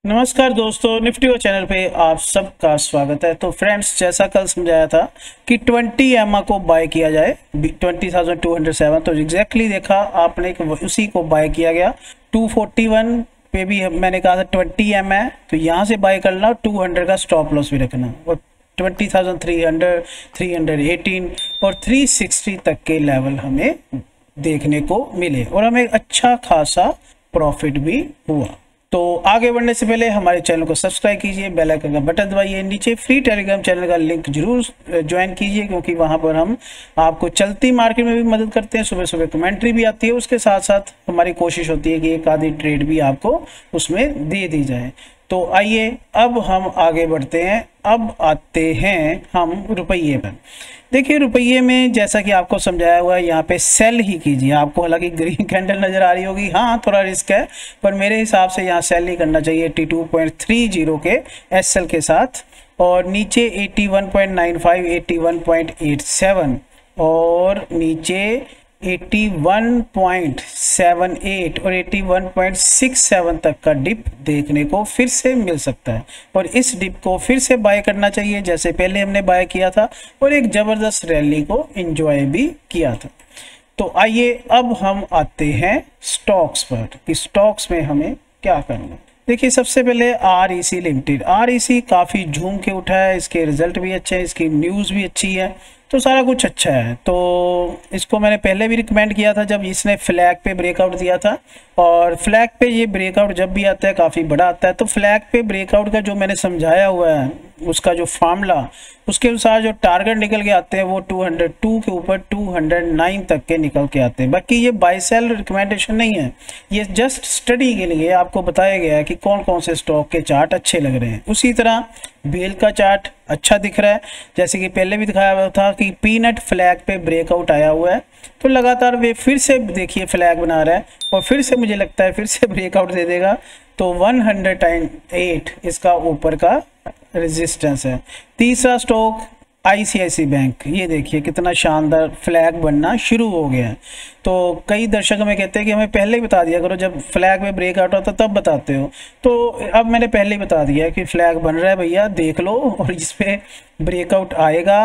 नमस्कार दोस्तों, निफ्टी वो चैनल पे आप सबका स्वागत है। तो फ्रेंड्स, जैसा कल समझाया था कि 20 एमआ को बाय किया जाए 20,207, तो एग्जैक्टली देखा आपने कि उसी को बाय किया गया। 241 पे भी मैंने कहा था 20 एम है, तो यहाँ से बाय करना, 200 का स्टॉप लॉस भी रखना, और 20,300, 318 और 360 तक के लेवल हमें देखने को मिले और हमें अच्छा खासा प्रॉफिट भी हुआ। तो आगे बढ़ने से पहले हमारे चैनल को सब्सक्राइब कीजिए, बेल आइकन का बटन दबाइए, नीचे फ्री टेलीग्राम चैनल का लिंक जरूर ज्वाइन कीजिए, क्योंकि वहां पर हम आपको चलती मार्केट में भी मदद करते हैं। सुबह सुबह कमेंट्री भी आती है, उसके साथ साथ हमारी कोशिश होती है कि एक आधी ट्रेड भी आपको उसमें दे दी जाए। तो आइए अब हम आगे बढ़ते हैं। अब आते हैं हम रुपये पर। देखिए, रुपये में जैसा कि आपको समझाया हुआ है, यहाँ पे सेल ही कीजिए। आपको हालांकि ग्रीन कैंडल नजर आ रही होगी, हाँ थोड़ा रिस्क है, पर मेरे हिसाब से यहाँ सेल ही करना चाहिए 82.30 के एसएल के साथ, और नीचे 81.95, 81.87 और नीचे 81.78 और 81.67 तक का डिप देखने को फिर से मिल सकता है, और इस डिप को फिर से बाय करना चाहिए जैसे पहले हमने बाय किया था, और एक जबरदस्त रैली को एंजॉय भी किया था। तो आइए अब हम आते हैं स्टॉक्स पर कि स्टॉक्स में हमें क्या करना है। देखिए, सबसे पहले REC लिमिटेड। REC काफ़ी झूम के उठा है, इसके रिजल्ट भी अच्छे हैं, इसकी न्यूज़ भी अच्छी है, तो सारा कुछ अच्छा है। तो इसको मैंने पहले भी रिकमेंड किया था जब इसने फ्लैग पे ब्रेकआउट दिया था, और फ्लैग पे ये ब्रेकआउट जब भी आता है काफ़ी बड़ा आता है। तो फ्लैग पे ब्रेकआउट का जो मैंने समझाया हुआ है, उसका जो फार्मूला, उसके अनुसार जो टारगेट निकल के आते हैं वो 202 के ऊपर 209 तक के निकल के आते हैं। बाकी ये बाय सेल रिकमेंडेशन नहीं है, ये जस्ट स्टडी के लिए आपको बताया गया है कि कौन कौन से स्टॉक के चार्ट अच्छे लग रहे हैं। उसी तरह बेल का चार्ट अच्छा दिख रहा है, जैसे कि पहले भी दिखाया हुआ था कि पीनट फ्लैग पे ब्रेकआउट आया हुआ है, तो लगातार वे फिर से देखिए फ्लैग बना रहा है, और फिर से मुझे लगता है फिर से ब्रेकआउट दे देगा। तो 108 इसका ऊपर का रेजिस्टेंस है। तीसरा स्टॉक ICICI बैंक, ये देखिए कितना शानदार फ्लैग बनना शुरू हो गया है। तो कई दर्शक हमें कहते हैं कि हमें पहले ही बता दिया करो, जब फ्लैग में ब्रेकआउट होता तब बताते हो। तो अब मैंने पहले ही बता दिया कि फ्लैग बन रहा है भैया, देख लो, और इस पे ब्रेकआउट आएगा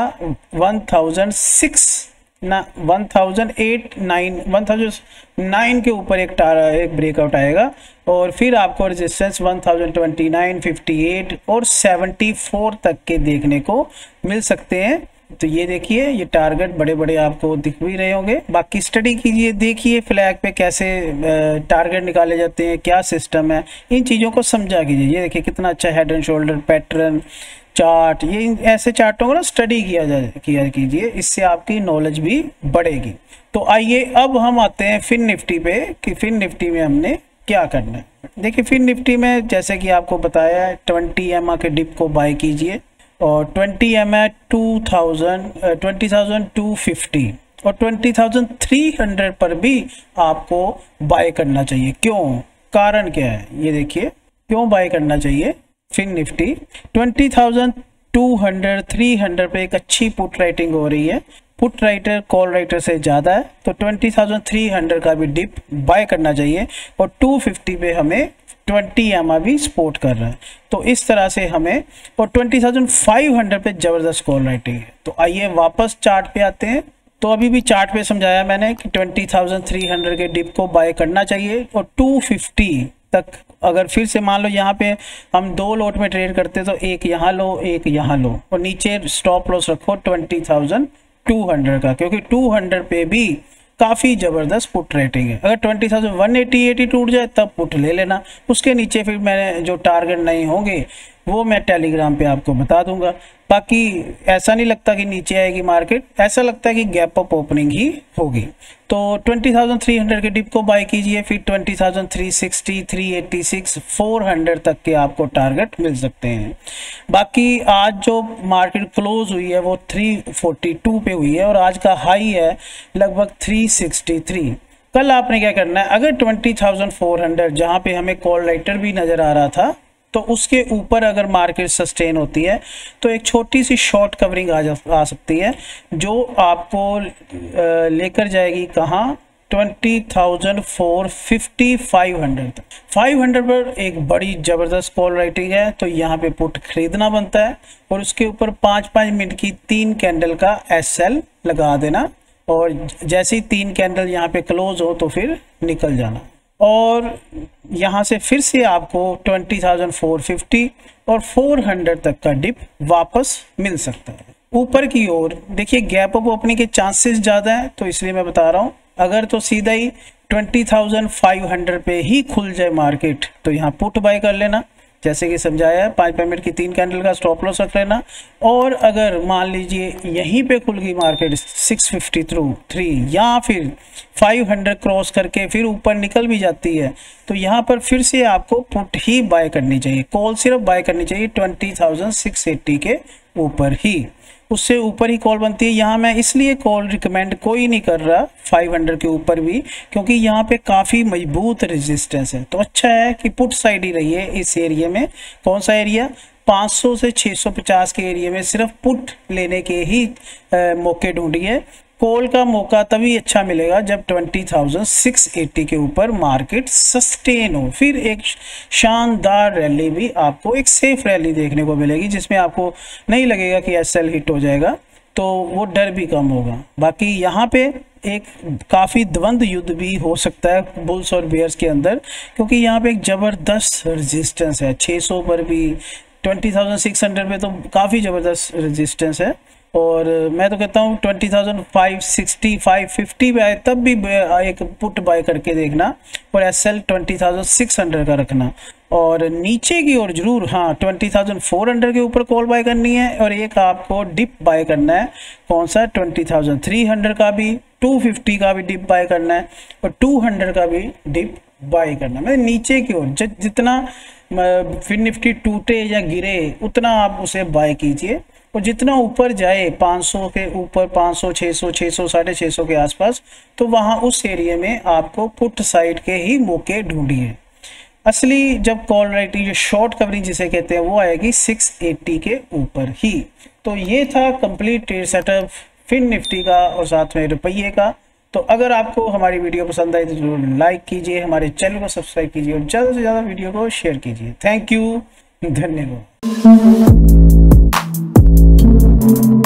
1009 के ऊपर एक ब्रेकआउट आएगा, और फिर आपको रेजिस्टेंस 1029, 58 और 74 तक के देखने को मिल सकते हैं। तो ये देखिए, ये टारगेट बड़े बड़े आपको दिख भी रहे होंगे। बाकी स्टडी कीजिए, देखिए फ्लैग पे कैसे टारगेट निकाले जाते हैं, क्या सिस्टम है, इन चीज़ों को समझा कीजिए। ये देखिए कितना अच्छा head and shoulder pattern chart, ये ऐसे चार्टों को ना स्टडी किया कीजिए, इससे आपकी नॉलेज भी बढ़ेगी। तो आइए अब हम आते हैं फिन निफ्टी पे कि फिन निफ्टी में हमने क्या करना है। देखिए, फिन निफ्टी में जैसे कि आपको बताया है 20 एमआ के डिप को बाय कीजिए, और 20 एमआ 20,250 और 20,300 पर भी आपको बाय करना चाहिए। क्यों, कारण क्या है, ये देखिए क्यों बाय करना चाहिए। फिन निफ्टी 20,200, 300 पे एक अच्छी पुट राइटिंग हो रही है, पुट राइटर कॉल राइटर से ज़्यादा है, तो 20,300 का भी डिप बाय करना चाहिए, और 250 पे हमें 20 एमआ भी सपोर्ट कर रहा है। तो इस तरह से हमें, और 20,500 पे ज़बरदस्त कॉल राइटिंग है। तो आइए वापस चार्ट पे आते हैं। तो अभी भी चार्ट पे समझाया मैंने कि 20,300 के डिप को बाय करना चाहिए, और 250 तक अगर फिर से मान लो यहाँ पे हम 2 लॉट में ट्रेड करते तो एक यहाँ लो, एक यहाँ लो, और नीचे स्टॉप लॉस रखो 20,200 का, क्योंकि 200 पे भी काफ़ी ज़बरदस्त पुट रेटिंग है। अगर 20,180 टूट जाए तब पुट ले लेना, उसके नीचे फिर मैंने जो टारगेट नहीं होंगे वो मैं टेलीग्राम पे आपको बता दूंगा। बाकी ऐसा नहीं लगता कि नीचे आएगी मार्केट, ऐसा लगता है कि गैप अप ओपनिंग ही होगी। तो 20,300 के डिप को बाय कीजिए, फिर 20,360, 386, 400 तक के आपको टारगेट मिल सकते हैं। बाकी आज जो मार्केट क्लोज हुई है वो 342 पे हुई है, और आज का हाई है लगभग 363। कल आपने क्या करना है, अगर 20,400 जहाँ पे हमें कॉल राइटर भी नज़र आ रहा था, तो उसके ऊपर अगर मार्केट सस्टेन होती है तो एक छोटी सी शॉर्ट कवरिंग आ सकती है, जो आपको लेकर जाएगी कहाँ, 20,450 500 तक। 500 पर एक बड़ी जबरदस्त कॉल राइटिंग है, तो यहाँ पे पुट खरीदना बनता है और उसके ऊपर 5-5 मिनट की 3 कैंडल का SL लगा देना, और जैसे ही 3 कैंडल यहाँ पे क्लोज हो तो फिर निकल जाना। और यहाँ से फिर से आपको 20,450 और 400 तक का डिप वापस मिल सकता है। ऊपर की ओर देखिए गैप अप ओपनिंग के चांसेस ज़्यादा हैं, तो इसलिए मैं बता रहा हूँ। अगर तो सीधा ही 20,500 पे ही खुल जाए मार्केट तो यहाँ पुट बाय कर लेना, जैसे कि समझाया है। 5 मिनट की 3 कैंडल का स्टॉप लॉस रख लेना। और अगर मान लीजिए यहीं पे खुल गई मार्केट 650 थ्रू 3 या फिर 500 क्रॉस करके फिर ऊपर निकल भी जाती है, तो यहाँ पर फिर से आपको पुट ही बाय करनी चाहिए। कॉल सिर्फ बाय करनी चाहिए 20,680 के ऊपर ही, उससे ऊपर ही कॉल बनती है। यहाँ मैं इसलिए कॉल रिकमेंड कोई नहीं कर रहा 500 के ऊपर भी, क्योंकि यहाँ पे काफ़ी मजबूत रेजिस्टेंस है। तो अच्छा है कि पुट साइड ही रहिए इस एरिया में। कौन सा एरिया? 500 से 650 के एरिया में सिर्फ पुट लेने के ही मौके ढूंढिए। कॉल का मौका तभी अच्छा मिलेगा जब 20,680 के ऊपर मार्केट सस्टेन हो, फिर एक शानदार रैली भी आपको, एक सेफ रैली देखने को मिलेगी जिसमें आपको नहीं लगेगा कि SL हिट हो जाएगा, तो वो डर भी कम होगा। बाकी यहाँ पे एक काफ़ी द्वंद्व युद्ध भी हो सकता है बुल्स और बेयर्स के अंदर, क्योंकि यहाँ पे एक ज़बरदस्त रेजिस्टेंस है। 600 पर भी, 20,600 पे तो काफ़ी ज़बरदस्त रेजिस्टेंस है। और मैं तो कहता हूँ 20,560 550 पे आए तब भी एक पुट बाय करके देखना, और SL 20,600 का रखना। और नीचे की ओर जरूर 20,400 के ऊपर कॉल बाय करनी है, और एक आपको डिप बाय करना है। कौन सा? 20,300 का भी, 250 का भी डिप बाय करना है, और 200 का भी डिप बाय करना है। मतलब नीचे की ओर जितना फिर निफ्टी टूटे या गिरे उतना आप उसे बाय कीजिए, और जितना ऊपर जाए 500 के ऊपर, 500 600 600 650 के आसपास, तो वहाँ उस एरिया में आपको पुट साइड के ही मौके ढूंढिए। असली जब कॉल राइटिंग जो शॉर्ट कवरिंग जिसे कहते हैं वो आएगी 680 के ऊपर ही। तो ये था complete trade setup FinNifty का और साथ में रुपये का। तो अगर आपको हमारी वीडियो पसंद आई तो जरूर लाइक कीजिए, हमारे चैनल को सब्सक्राइब कीजिए और ज़्यादा से ज़्यादा वीडियो को शेयर कीजिए। थैंक यू, धन्यवाद।